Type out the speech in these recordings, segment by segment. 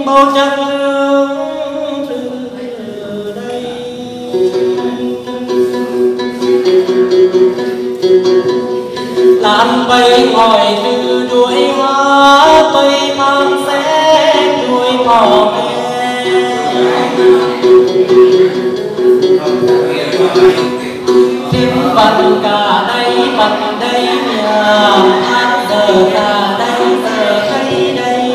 bao chân hương từ đây. Lan bay hỏi từ đuôi hoa bay mang xe đuôi mò tim bận cả đây nhà hát giờ cả đây giờ thấy đây.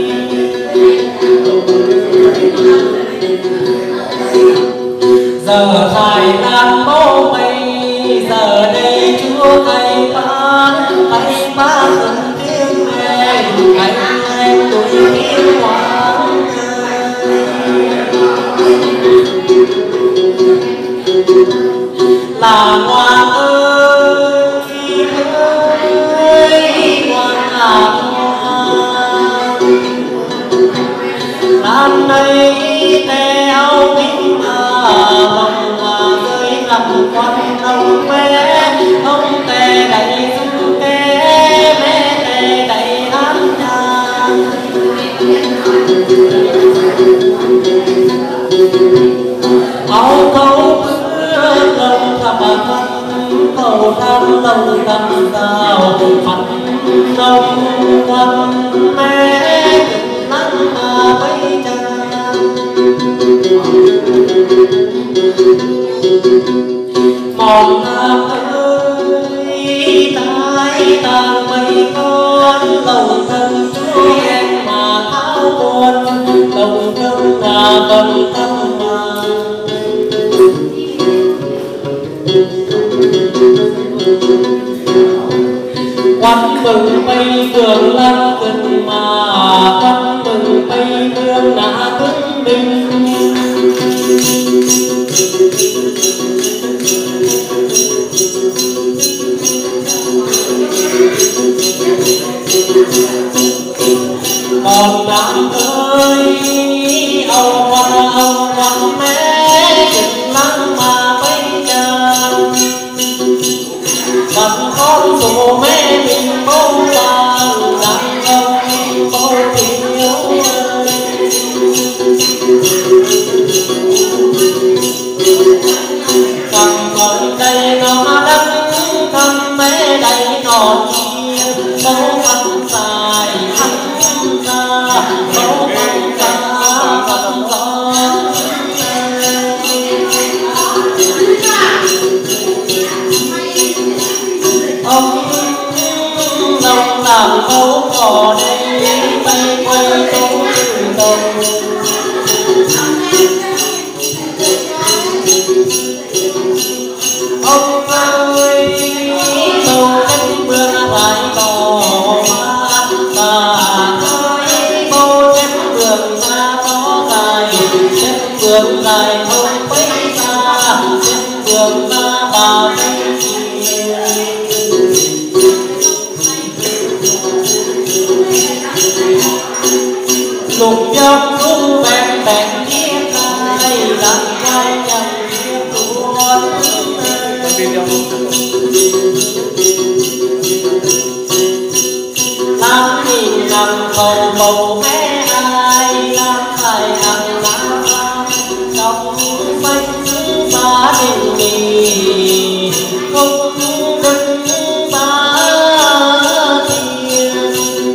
Giờ thải tan bố mây giờ đây chúa thầy ba từng tiếng về anh em tuổi thiên hoàng là hoàng ơi hoàng là hoàng lan này theo kính vòng rơi lòng quan ông bé ông tè đầy dung té mẹ tè đầy án nhà áo câu bước lòng thầm cầu tham lòng thầm sao phật nông quân mẹ nắng mà bay tràn mòn nam ơi tai tàn mây con lòng thân chúa em mà tháo buồn lòng thân mà bần thân mà quán mừng mây vườn lan gần mà quán mừng mây vườn đã thức bình còn nam ơi ông quan mẹ chừng nắng mà bay tràn bằng con dù mẹ mình bông vàng đang không bầu tình yêu cầm còn đây nó đắng cầm mẹ đây còn chiên bầu mặt dài hắt ra bầu mặt ra cầm gió ông lòng làm bầu cỏ đây bay quay tố từ đầu ông ơi đâu cánh mưa lại đỏ bà ơi bầu cánh vườn ra có dài cánh vườn dài không mấy xa cánh vườn ra bà lục dâm cũng bèn bèn thiết ai đặt quay chẳng thiết tuôn làm nhìn nằm cầu bầu bé ai làm phải ăn lá trong bánh ba đình mì không đứng ba tiền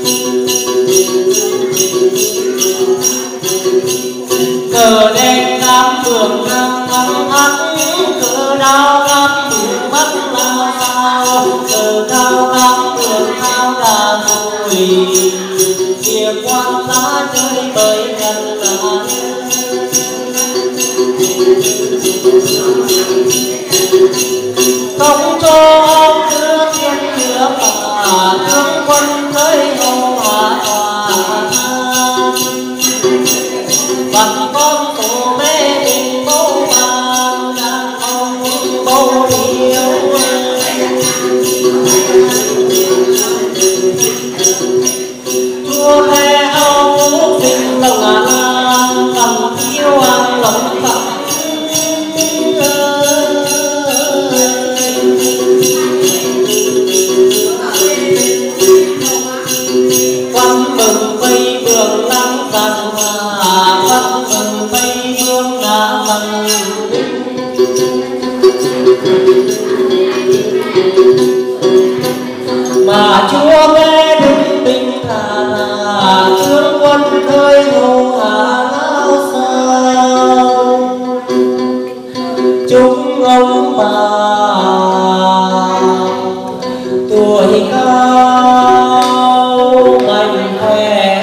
cờ đen cam phượng nam thăng thắng cờ đao cam phượng bắt lao sao cờ cao cam phượng thao đà mùi kia quan giá chơi bời gần là không cho ông đưa thiên đưa bà thương quân tới ông hòa hòa bằng con tổ bé tình bố vàng đang không bố yêu chúa thế ông tình lòng cầm yêu anh lòng tặng quan mừng vây vườn lăng tàn hòa văn mừng Tây Phương đã văn mà Chúa nghe đứng bình thản thương quân khơi hùng hà lao sao chúng ông bà tuổi cao mạnh khỏe.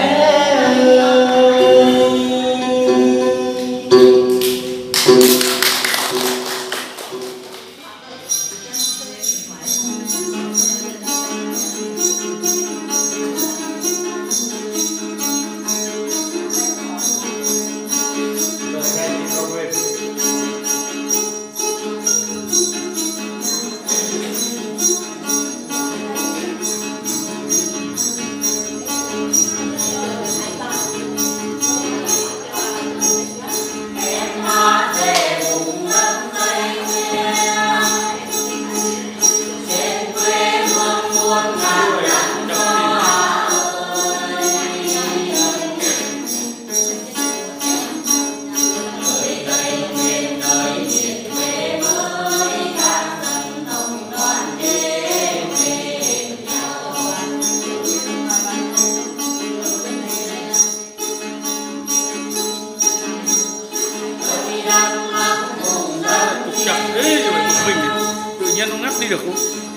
Nó ngắt đi được không?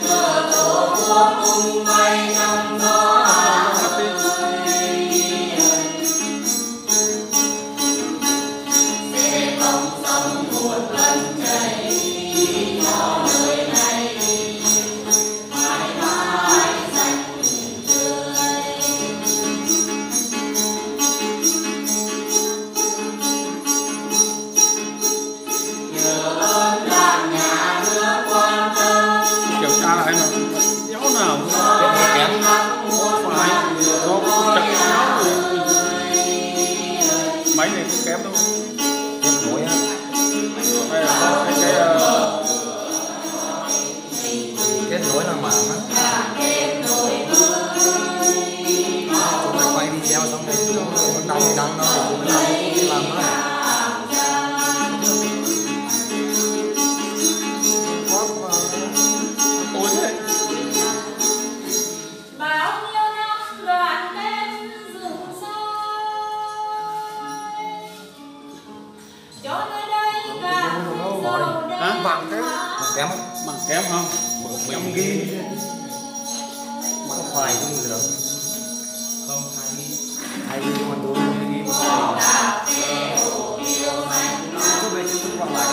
Máy này không kém đâu. Kém nổi á. Kết nối là mạng á. Chúng ta quay video xong rồi chúng ta đăng nó rồi chúng ta làm nó. Bằng kém không? 100 ghi mà có phải không được không? 2 ghi mà tôi 2 ghi mà tôi về cho tôi bằng lại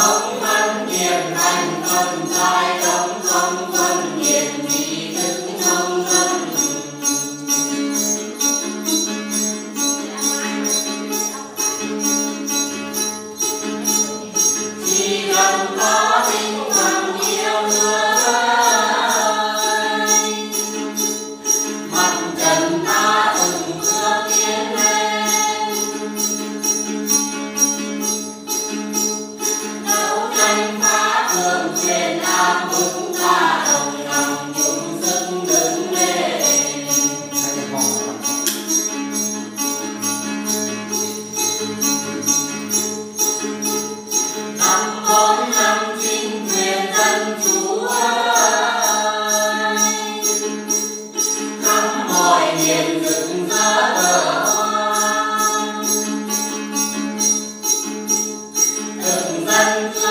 không phân biệt thành phần sai không không phân biệt trí thức trong dân. Chỉ cần có tinh thần yêu thương, mặt trần ta từng bước tiến lên, đấu tranh phá thường trên áp bức ta đồng lòng chung sức đứng lên. Năm 4 năm chính quyền dân chủ ơi, khắp mọi miền rực rỡ cờ hoa, từng dân cư